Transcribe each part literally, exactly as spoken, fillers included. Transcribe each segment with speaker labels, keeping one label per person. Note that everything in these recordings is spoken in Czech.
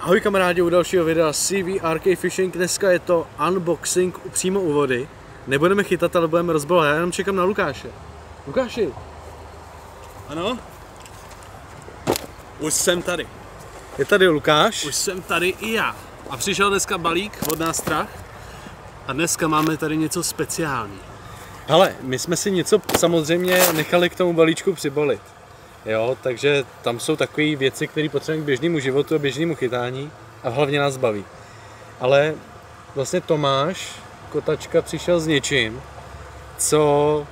Speaker 1: Ahoj kamarádi, u dalšího videa C V R K Fishing. Dneska je to unboxing přímo u vody. Nebudeme chytat, ale budeme rozbalovat. Já jenom čekám na Lukáše. Lukáši.
Speaker 2: Ano? Už jsem tady.
Speaker 1: Je tady Lukáš.
Speaker 2: Už jsem tady i já. A přišel dneska balík od nás Strach. A dneska máme tady něco speciální.
Speaker 1: Hele, my jsme si něco samozřejmě nechali k tomu balíčku přibalit. Jo, takže tam jsou takové věci, které potřebujeme k běžnému životu a běžnému chytání a hlavně nás baví. Ale vlastně Tomáš Kotačka přišel s něčím, co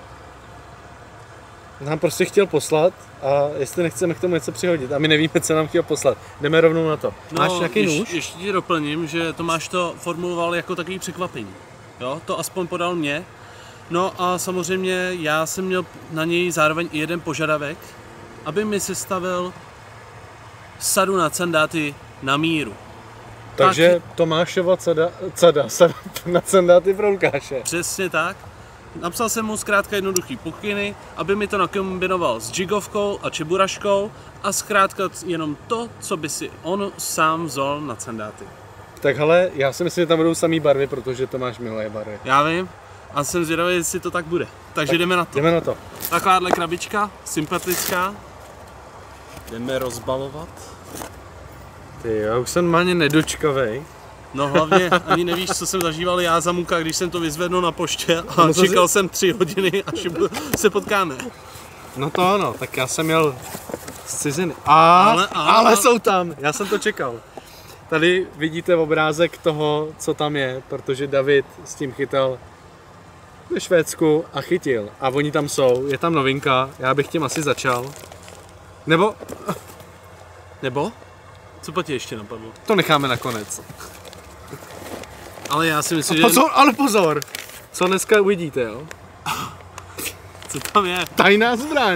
Speaker 1: nám prostě chtěl poslat a jestli nechceme k tomu něco přihodit a my nevíme, co nám chtěl poslat. Jdeme rovnou na to.
Speaker 2: No,
Speaker 1: Máš nějaký
Speaker 2: ješ,
Speaker 1: nůž?
Speaker 2: Ještě ti doplním, že Tomáš to formuloval jako takový překvapení. Jo, to aspoň podal mě. No a samozřejmě já jsem měl na něj zároveň i jeden požadavek, aby mi sestavil sadu na candáty na míru.
Speaker 1: Takže
Speaker 2: tak,
Speaker 1: Tomášova cada, cada sada na candáty pro Lukáše.
Speaker 2: Přesně tak. Napsal jsem mu zkrátka jednoduchý pokyny, aby mi to nakombinoval s jigovkou a čeburaškou a zkrátka jenom to, co by si on sám vzal na candáty.
Speaker 1: Tak hele, já si myslím, že tam budou samý barvy, protože Tomáš miluje barvy.
Speaker 2: Já vím a jsem zvědavý, jestli to tak bude. Takže tak jdeme na to.
Speaker 1: Jdeme na to.
Speaker 2: Takováhle krabička, sympatická. Jdeme rozbalovat.
Speaker 1: Ty, já už jsem normálně nedočkavej.
Speaker 2: No hlavně ani nevíš, co jsem zažíval já za muka, když jsem to vyzvednul na poště a no čekal si... jsem tři hodiny, až se potkáme.
Speaker 1: No to ano, tak já jsem měl z ciziny. A, ale, ale, ale jsou tam, já jsem to čekal. Tady vidíte obrázek toho, co tam je, protože David s tím chytal ve Švédsku a chytil. A oni tam jsou, je tam novinka, já bych tím asi začal. Nebo...
Speaker 2: Nebo? Co po tě ještě napadlo?
Speaker 1: To necháme nakonec.
Speaker 2: Ale já si myslím, že...
Speaker 1: Pozor, ale pozor! Co dneska uvidíte, jo?
Speaker 2: Co tam je?
Speaker 1: Tajná zbraň!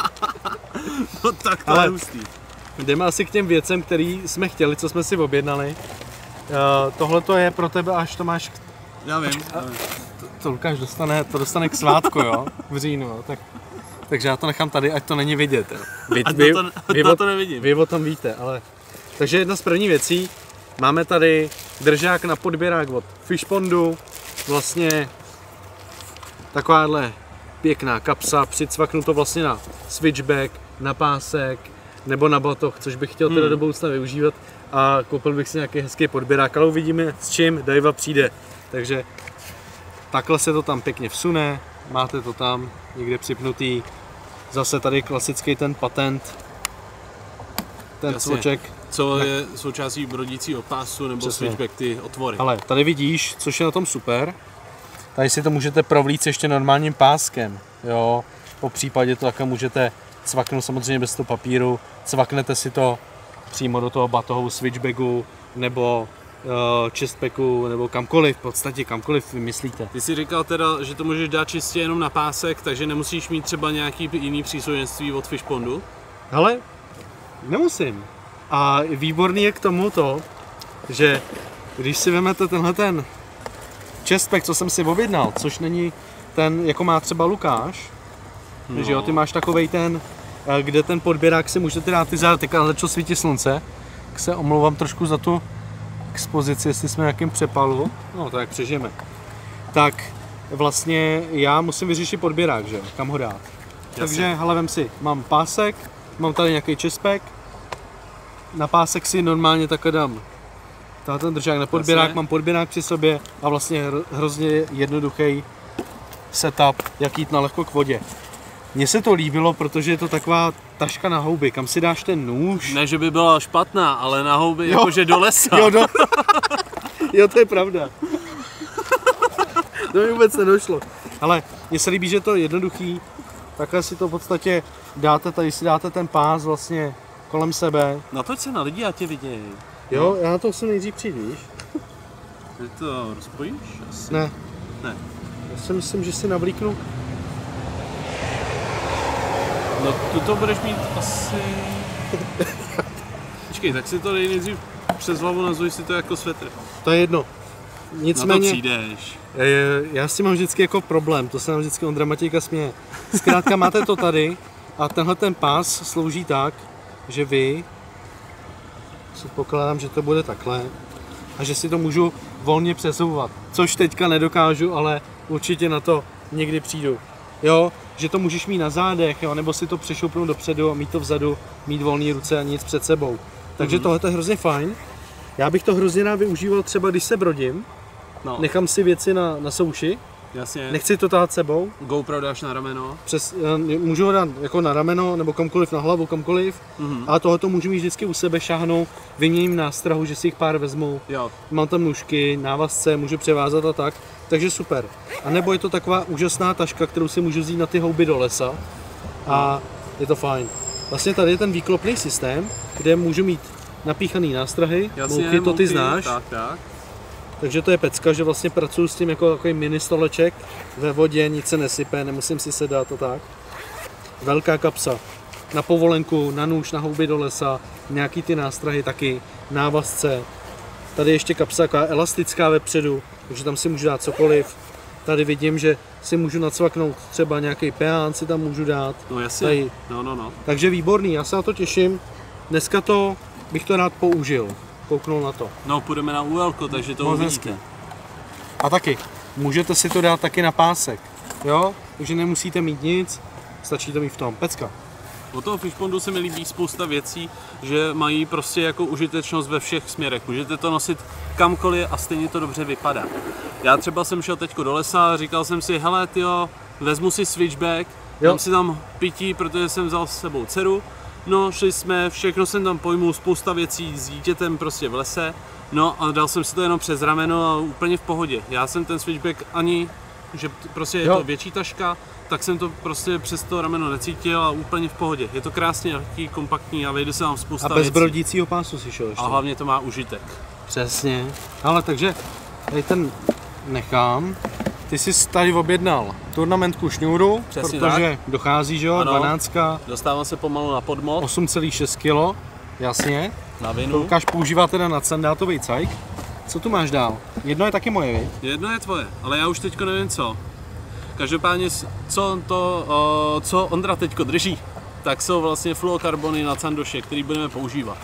Speaker 2: No tak to
Speaker 1: ale
Speaker 2: je hustý.
Speaker 1: Jdeme asi k těm věcem, které jsme chtěli, co jsme si objednali. Uh, Tohle to je pro tebe, až to máš...
Speaker 2: Já vím. Já vím.
Speaker 1: To, to Lukáš dostane, to dostane k svátku, jo? V říjnu, jo? Tak, takže já to nechám tady, ať to není vidět. Jo? Vy,
Speaker 2: ať
Speaker 1: vy,
Speaker 2: to,
Speaker 1: vy,
Speaker 2: to, to nevidím.
Speaker 1: Vy o tom víte, ale... Takže jedna z prvních věcí, máme tady držák na podběrák od Fishpondu, vlastně takováhle pěkná kapsa, přicvaknu to vlastně na switchback, na pásek nebo na batoh, což bych chtěl teda hmm. do budoucna využívat a koupil bych si nějaký hezký podběrák, ale uvidíme s čím Dajva přijde. Takže takhle se to tam pěkně vsune, máte to tam někde připnutý, zase tady klasický ten patent, ten cvoček.
Speaker 2: Co je součástí brodícího pásu nebo přesně. Switchback, ty otvory.
Speaker 1: Ale tady vidíš, což je na tom super, tady si to můžete provlít ještě normálním páskem, jo, po případě to také můžete cvaknout samozřejmě bez toho papíru, cvaknete si to přímo do toho batohu, switchbacku nebo uh, chestpacku nebo kamkoliv, v podstatě kamkoliv vymyslíte.
Speaker 2: Ty jsi říkal teda, že to můžeš dát čistě jenom na pásek, takže nemusíš mít třeba nějaký jiný přístrojenství od Fishpondu?
Speaker 1: Hele, nemusím. A výborný je k tomu to, že když si vezmete tenhle ten chestpack, co jsem si objednal, což není ten, jako má třeba Lukáš, no. Že jo, ty máš takovej ten, kde ten podběrák si můžete dát ty záda, teďka začalo svítit slunce, tak se omlouvám trošku za tu expozici, jestli jsme nějakým přepalu, no tak přežijeme. Tak vlastně já musím vyřešit podběrák, že jo, kam ho dát. Jasně. Takže hele, vem si, mám pásek, mám tady nějaký chestpack, na pásek si normálně takhle dám tady ten držák na podběrák, Jasně. Mám podběrák při sobě a vlastně hrozně jednoduchý setup, jak jít na lehko k vodě. Mně se to líbilo, protože je to taková taška na houby, kam si dáš ten nůž.
Speaker 2: Ne, že by byla špatná, ale na houby jo. Jakože do lesa.
Speaker 1: Jo, do... jo, to je pravda. To mi vůbec nedošlo. Ale mně se líbí, že je to jednoduchý, takhle si to v podstatě dáte, tady si dáte ten pás vlastně kolem sebe.
Speaker 2: Natoč se na lidi a tě vidějí.
Speaker 1: Jo, já na to musím nejdřív přijít, víš?
Speaker 2: Ty to rozpojíš? Asi?
Speaker 1: Ne.
Speaker 2: Ne.
Speaker 1: Já si myslím, že si navlíknu.
Speaker 2: No, tu to budeš mít asi... Počkej, tak si to dej nejdřív přes hlavu, nazvuj si to jako svetr.
Speaker 1: To je jedno. Nicméně...
Speaker 2: Na to přijdeš.
Speaker 1: Já s tím mám vždycky jako problém, to se nám vždycky Ondra Matějka směje. Zkrátka máte to tady a tenhle ten pás slouží tak, že vy Předpokládám, že to bude takhle a že si to můžu volně přesouvat, což teďka nedokážu, ale určitě na to někdy přijdu. Jo, že to můžeš mít na zádech, jo, nebo si to přešoupnout dopředu a mít to vzadu, mít volné ruce a nic před sebou. Takže mm-hmm. tohle je hrozně fajn. Já bych to hrozně rád využíval třeba, když se brodím. No. Nechám si věci na, na souši.
Speaker 2: Jasně.
Speaker 1: Nechci to tahat sebou.
Speaker 2: GoPro dáš na rameno.
Speaker 1: Přes, můžu ho dát jako na rameno, nebo kamkoliv na hlavu, kamkoliv. Mm-hmm. Ale tohle to můžu mít vždycky u sebe, šáhnout, vyměním nástrahu, že si jich pár vezmu. Jo. Mám tam nůžky, návazce, můžu převázat a tak. Takže super. A nebo je to taková úžasná taška, kterou si můžu vzít na ty houby do lesa. A je to fajn. Vlastně tady je ten výklopný systém, kde můžu mít napíchaný nástrahy.
Speaker 2: Jasně,
Speaker 1: mouky, to ty znáš.
Speaker 2: Tak, tak.
Speaker 1: Takže to je pecka, že vlastně pracuji s tím jako takový mini stoleček ve vodě, nic se nesype, nemusím si sedat a tak. Velká kapsa. Na povolenku, na nůž, na houby do lesa, nějaký ty nástrahy taky, návazce. Tady ještě kapsa taková elastická vepředu, takže tam si můžu dát cokoliv. Tady vidím, že si můžu nacvaknout třeba nějaký peán, si tam můžu dát.
Speaker 2: No jasně, tady. no no no.
Speaker 1: Takže výborný, já se na to těším. Dneska to bych to rád použil. Kouknul na to.
Speaker 2: No, půjdeme na U L ko, takže to uvidíte.
Speaker 1: A taky, můžete si to dát taky na pásek, jo? Takže nemusíte mít nic, stačí to mít v tom. Pecka.
Speaker 2: O toho Fishpondu se mi líbí spousta věcí, že mají prostě jako užitečnost ve všech směrech. Můžete to nosit kamkoliv a stejně to dobře vypadá. Já třeba jsem šel teďko do lesa a říkal jsem si, hele tyjo, vezmu si switchback, dám si tam pití, protože jsem vzal s sebou dceru. No, šli jsme, všechno jsem tam pojmul, spousta věcí s dítětem prostě v lese. No a dal jsem si to jenom přes rameno a úplně v pohodě. Já jsem ten switchback ani, že prostě je jo. to větší taška, tak jsem to prostě přes to rameno necítil a úplně v pohodě. Je to krásně lehký, kompaktní a vejde se vám spousta věcí.
Speaker 1: A bez brodícího pásu si šel ještě.
Speaker 2: A hlavně to má užitek.
Speaker 1: Přesně. Ale takže tady ten nechám. Ty jsi tady objednal turnamentku šňůru, přesně protože tak. Dochází, že jo, dvanáctka.
Speaker 2: Dostávám se pomalu na podmot.
Speaker 1: osm celá šest kilo, jasně.
Speaker 2: Na vinu.
Speaker 1: To Lukáš používá teda na sandátový cajk. Co tu máš dál? Jedno je taky moje, viď?
Speaker 2: Jedno je tvoje, ale já už teďko nevím co. Každopádně, co, to, co Ondra teďko drží, tak jsou vlastně fluokarbony na sandoše, který budeme používat.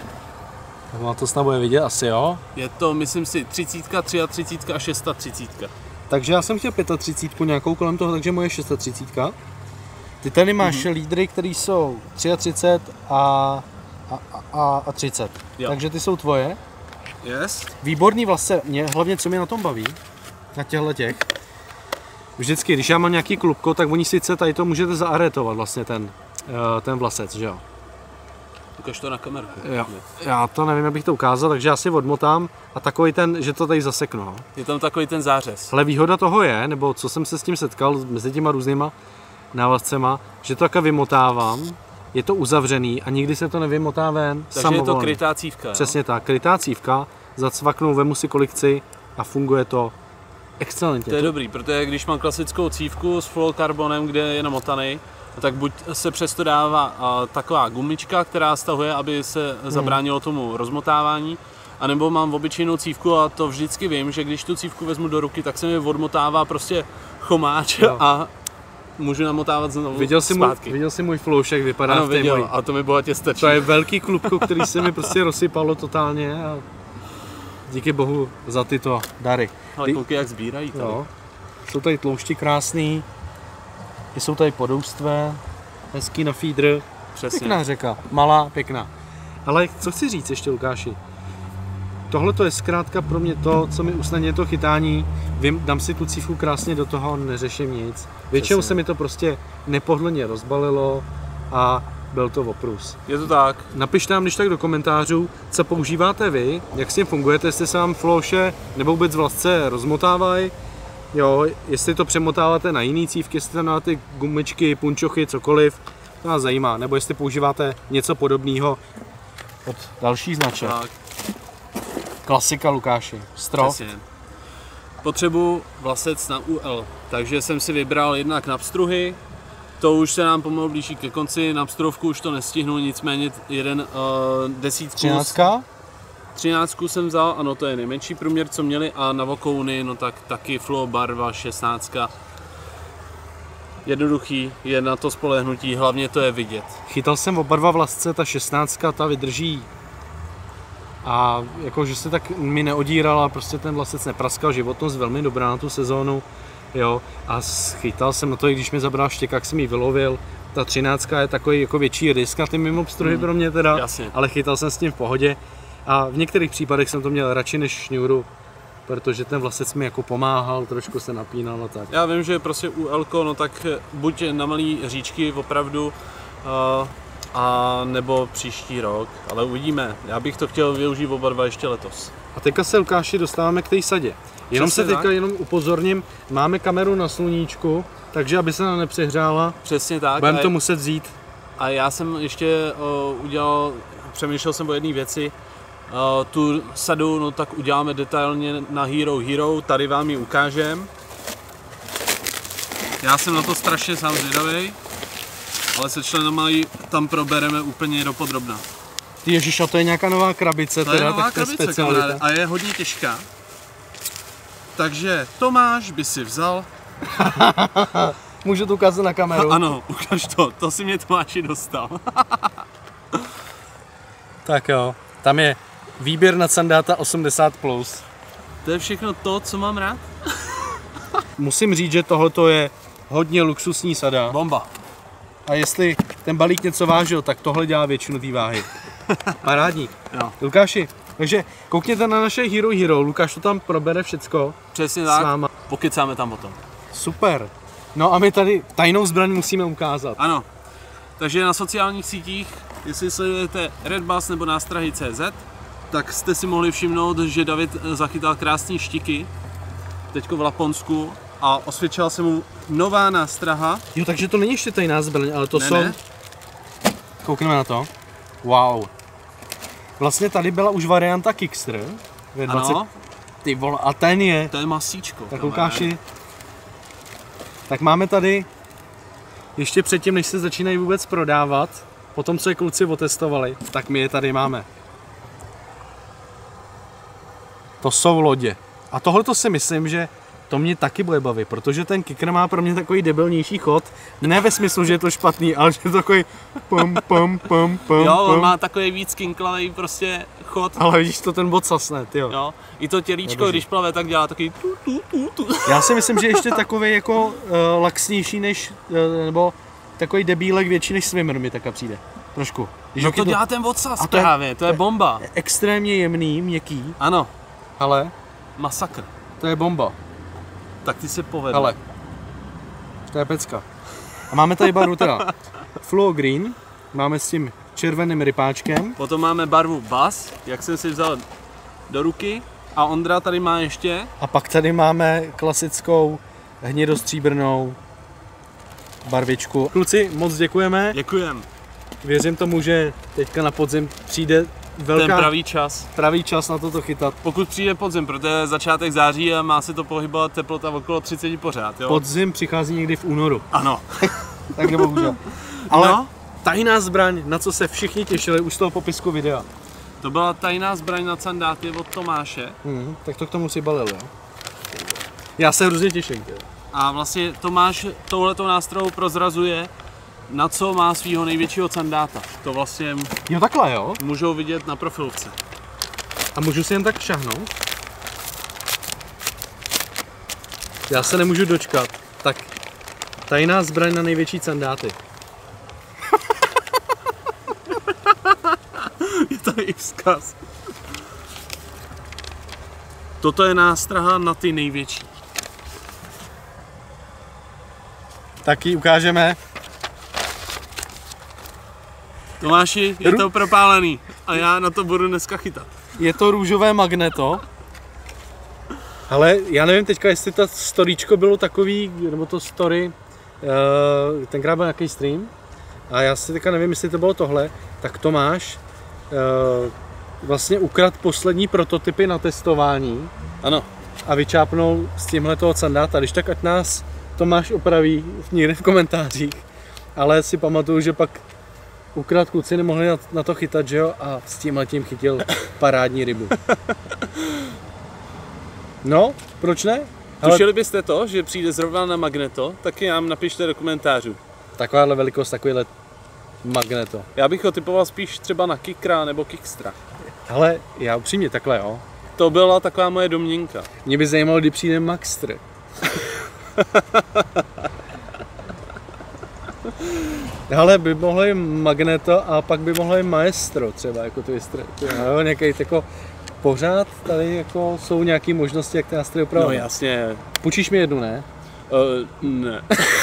Speaker 1: No to snad bude vidět asi, jo?
Speaker 2: Je to, myslím si, třicítka, třicítka a šestacítka.
Speaker 1: Takže já jsem chtěl třicítku pět nějakou kolem toho, takže moje šestacítka. Ty tady máš mm-hmm. lídry, které jsou třicet tři a, a, a, a třicet. Jo. Takže ty jsou tvoje.
Speaker 2: Yes.
Speaker 1: Výborný vlastně, mě, hlavně co mě na tom baví, na těchto těch. Vždycky, když já mám nějaký klubko, tak oni sice tady to můžete zaaretovat vlastně ten, ten vlasec, že jo?
Speaker 2: Ukaž to na kamerku.
Speaker 1: Jo. Já to nevím, jak bych to ukázal, takže já si odmotám a takový ten, že to tady zaseknu.
Speaker 2: Je tam takový ten zářez.
Speaker 1: Ale výhoda toho je, nebo co jsem se s tím setkal mezi těma různýma návazcema, že to takhle vymotávám, je to uzavřený a nikdy se to nevymotá ven.
Speaker 2: Takže
Speaker 1: samovolně.
Speaker 2: Je to krytá cívka.
Speaker 1: Přesně tak, krytá cívka, zacvaknu, vemu si kolik chci a funguje to excelentně.
Speaker 2: To je dobrý, protože když mám klasickou cívku s fluorokarbonem, kde je namotaný, tak buď se přesto dává uh, taková gumička, která stahuje, aby se hmm. zabránilo tomu rozmotávání, anebo mám obyčejnou cívku a to vždycky vím, že když tu cívku vezmu do ruky, tak se mi odmotává prostě chomáč jo. a můžu namotávat znovu
Speaker 1: viděl jsi
Speaker 2: zpátky.
Speaker 1: Můj, viděl jsi můj floušek, vypadá
Speaker 2: ano,
Speaker 1: v té
Speaker 2: viděl,
Speaker 1: můj...
Speaker 2: a to mi bohatě stačí.
Speaker 1: To je velký klubko, který se mi prostě rozsypalo totálně a díky bohu za tyto dary.
Speaker 2: Ale koukej, jak sbírají tady. Jo.
Speaker 1: Jsou tady tloušti krásný, jsou tady podoustvé, hezký na feeder.
Speaker 2: Přesně.
Speaker 1: Pěkná řeka, malá, pěkná. Ale co chci říct ještě, Lukáši? Tohle to je zkrátka pro mě to, co mi usnadňuje to chytání. Vím, dám si tu cívku krásně do toho, neřeším nic. Většinou se mi to prostě nepohodlně rozbalilo a byl to oprus.
Speaker 2: Je to tak.
Speaker 1: Napište nám když tak do komentářů, co používáte vy, jak s tím fungujete, jestli se vám flóše nebo vůbec vlasce rozmotávají. Jo, jestli to přemotáváte na jiný cívky, jestli tam máte gumičky, punčochy, cokoliv, to nás zajímá. Nebo jestli používáte něco podobného od dalších značek. Tak. Klasika, Lukáši. Strop.
Speaker 2: Přesně. Potřebuji vlasec na U L, takže jsem si vybral jednak na pstruhy. To už se nám pomalu blíží ke konci, na pstrovku už to nestihnu, nicméně jeden uh, desítku.
Speaker 1: Třináctka?
Speaker 2: Třináctku jsem vzal, ano, to je nejmenší průměr, co měli, a na vokouny, no tak taky Fluo barva šestnáctka. Jednoduchý, je na to spolehnutí, hlavně to je vidět.
Speaker 1: Chytal jsem oba dva vlasce, ta šestnáctka, ta vydrží A jako, že se tak mi neodírala, prostě ten vlasec nepraskal, životnost velmi dobrá na tu sezónu, jo. A chytal jsem na to, i když mi zabral štěkák, jsem ji vylovil. Ta třináctka je takový jako větší risk na ty mimo pstruhy hmm. pro mě teda,
Speaker 2: Jasně.
Speaker 1: ale chytal jsem s tím v pohodě. A v některých případech jsem to měl radši než šňůru, protože ten vlasec mi jako pomáhal, trošku se napínal a tak.
Speaker 2: Já vím, že prostě u Elko, no tak buď na malý říčky opravdu, uh, a nebo příští rok, ale uvidíme. Já bych to chtěl využít oba dva ještě letos.
Speaker 1: A teďka se, Lukáši, dostáváme k té sadě. Jenom
Speaker 2: Přesně
Speaker 1: se teďka
Speaker 2: tak.
Speaker 1: jenom upozorním, máme kameru na sluníčku, takže aby se nám nepřehřála,
Speaker 2: Přesně tak.
Speaker 1: budeme
Speaker 2: a,
Speaker 1: to muset vzít.
Speaker 2: a já jsem ještě uh, udělal, přemýšlel jsem o jedné věci, uh, tu sadu, no tak uděláme detailně na Hero Hero, tady vám ji ukážem. Já jsem na to strašně sám zvědavý, ale se členama ji tam probereme úplně dopodrobna.
Speaker 1: Ty ježiš, a to je nějaká nová krabice,
Speaker 2: To
Speaker 1: teda,
Speaker 2: je nová
Speaker 1: tak to je
Speaker 2: krabice,
Speaker 1: specialita.
Speaker 2: kamaráde, a je hodně těžká. Takže Tomáš by si vzal...
Speaker 1: Můžu to ukázat na kameru?
Speaker 2: Ano, ukáž to, to si mě Tomáši dostal.
Speaker 1: Tak jo, tam je výběr na sandáta osmdesát plus.
Speaker 2: To je všechno to, co mám rád?
Speaker 1: Musím říct, že tohoto je hodně luxusní sada.
Speaker 2: Bomba.
Speaker 1: A jestli ten balík něco vážil, tak tohle dělá většinu té váhy. Parádník.
Speaker 2: Jo.
Speaker 1: Lukáši, takže koukněte na naše Hero Hero, Lukáš to tam probere všecko.
Speaker 2: Přesně
Speaker 1: s
Speaker 2: tak,
Speaker 1: váma.
Speaker 2: pokecáme tam potom.
Speaker 1: Super. No a my tady tajnou zbraň musíme ukázat.
Speaker 2: Ano, takže na sociálních sítích, jestli sledujete Redbus nebo nástrahy tečka cé zet, tak jste si mohli všimnout, že David zachytal krásné štiky, teďko v Laponsku, a osvědčila se mu nová nástraha.
Speaker 1: Jo, takže to není ještě tajná zbraň, ale to
Speaker 2: Ne,
Speaker 1: jsou...
Speaker 2: ne.
Speaker 1: Koukneme na to. Wow. Vlastně tady byla už varianta Kickster. Ve dvacet...
Speaker 2: Ano,
Speaker 1: Ty vole, a ten je...
Speaker 2: to je masíčko.
Speaker 1: Tak
Speaker 2: kamaráde.
Speaker 1: Lukáši, tak máme tady, ještě předtím, než se začínají vůbec prodávat, po tom, co je kluci otestovali, tak my je tady máme. To jsou lodě. A tohle to si myslím, že to mě taky bude bavit, protože ten kicker má pro mě takový debilnější chod. Ne ve smyslu, že je to špatný, ale že je to takový pum, pum, pum, pum,
Speaker 2: Jo, on
Speaker 1: pum.
Speaker 2: má takový víc kinklavý prostě chod.
Speaker 1: Ale vidíš to, ten bod sasne, tyjo.
Speaker 2: Jo, i to tělíčko,
Speaker 1: Dobře.
Speaker 2: když plave, tak dělá takový tu, tu, tu, tu.
Speaker 1: Já si myslím, že ještě takový jako uh, laxnější než, uh, nebo takový debílek větší než swimmer mi taká přijde. Trošku. Když
Speaker 2: No
Speaker 1: ho
Speaker 2: to
Speaker 1: chytnu-
Speaker 2: dělá ten odsaz
Speaker 1: A to je-
Speaker 2: právě, to je bomba.
Speaker 1: extrémně jemný, měkký,
Speaker 2: Ano,
Speaker 1: ale
Speaker 2: masakr.
Speaker 1: to je bomba.
Speaker 2: Tak ty se povedl.
Speaker 1: Ale to je pecka. A máme tady barvu teda Fluo Green, máme s tím červeným rypáčkem.
Speaker 2: Potom máme barvu Buzz, jak jsem si vzal do ruky. A Ondra tady má ještě.
Speaker 1: A pak tady máme klasickou hnědostříbrnou barvičku. Kluci, moc děkujeme.
Speaker 2: Děkujem.
Speaker 1: Věřím tomu, že teďka na podzim přijde velká
Speaker 2: Ten pravý čas.
Speaker 1: pravý čas na toto chytat.
Speaker 2: Pokud přijde podzim, protože je začátek září a má se to pohybovat teplota okolo třicet pořád, jo?
Speaker 1: Podzim přichází někdy v únoru,
Speaker 2: Ano.
Speaker 1: takže bohužel. Ale
Speaker 2: No.
Speaker 1: tajná zbraň, na co se všichni těšili už z toho popisku videa.
Speaker 2: To byla tajná zbraň na sandáty od Tomáše.
Speaker 1: Hmm, tak to k tomu si balil, jo? Já se hrozně těším. Tě.
Speaker 2: A vlastně Tomáš touhletou nástrojou prozrazuje, na co má svýho největšího sandáta. To vlastně
Speaker 1: Jo, takhle, jo?
Speaker 2: můžou vidět na profilovce.
Speaker 1: A můžu si jen tak šahnout? Já se nemůžu dočkat. Tak, tajná zbraň na největší sandáty.
Speaker 2: Je to i vzkaz. Toto je nástraha na ty největší.
Speaker 1: Tak ji ukážeme.
Speaker 2: Tomáši, je
Speaker 1: Ru-
Speaker 2: to propálený a já na to budu dneska chytat.
Speaker 1: Je to růžové magneto. Ale já nevím teďka, jestli ta storíčko bylo takový, nebo to story, uh, tenkrát byl nějaký stream. A já si teďka nevím, jestli to bylo tohle. Tak Tomáš uh, vlastně ukradl poslední prototypy na testování
Speaker 2: Ano.
Speaker 1: a vyčápnul s tímhle toho sandáta. Když tak ať nás Tomáš opraví někde v komentářích. Ale si pamatuju, že pak ukradl, kluci nemohli na, na to chytat, že jo? A s tímhletím chytil parádní rybu. No, proč ne? Ale
Speaker 2: Tušili byste to, že přijde zrovna na magneto, taky nám napište do komentářů.
Speaker 1: takováhle velikost, takovýhle magneto.
Speaker 2: Já bych ho typoval spíš třeba na Kickra nebo Kickstra.
Speaker 1: Ale já upřímně takhle, jo.
Speaker 2: To byla taková moje domněnka.
Speaker 1: Mě by zajímalo, kdy přijde Maxtr. Ale by mohlo i Magneto a pak by mohlo i Maestro třeba, jako to je jo, nějaký jako pořád tady jako jsou nějaké možnosti, jak ty nástroje upravovat.
Speaker 2: No jasně.
Speaker 1: Půjčíš mi jednu, ne?
Speaker 2: Uh, ne.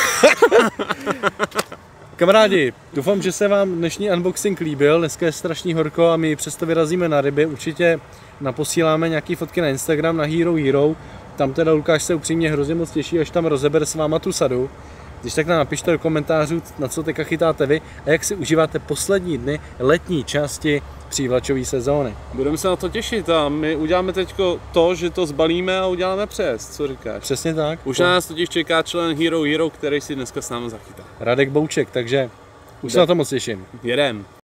Speaker 1: Kamarádi, doufám, že se vám dnešní unboxing líbil. Dneska je strašný horko a my přesto vyrazíme na ryby. Určitě naposíláme nějaké fotky na Instagram, na Hero Hero. Tam teda Lukáš se upřímně hrozně moc těší, až tam rozebere s váma tu sadu. Když tak nám napište do komentářů, na co teďka chytáte vy a jak si užíváte poslední dny letní části přívlačové sezóny.
Speaker 2: Budeme se na to těšit a my uděláme teď to, že to zbalíme a uděláme přes, co říkáš?
Speaker 1: Přesně tak.
Speaker 2: Už na nás totiž čeká člen Hero Hero, který si dneska s námi zachytá.
Speaker 1: Radek Bouček, takže už se na to moc těším.
Speaker 2: Jedem.